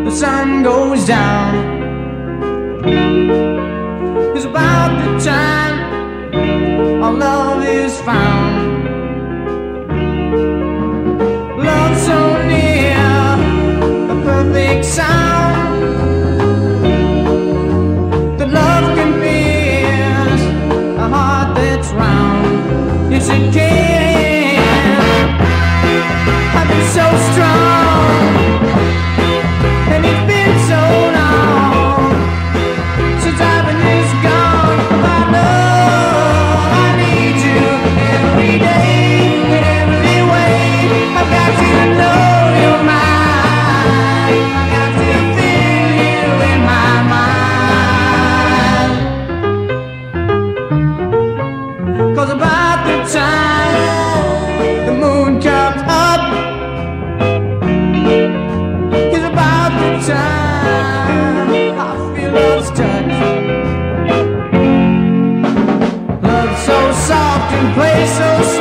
the sun goes down. It's about the time our love is found. Love so near, a perfect sound. That love can pierce a heart that's round. Yes, it can. I've been so strong, and it's been so long since I've been this gone. About love, I need you every day, in every way. I've got to know you're mine. I've got to feel you in my mind. 'Cause about the time the moon comes up is about the time I feel love's touch. Love so soft and play so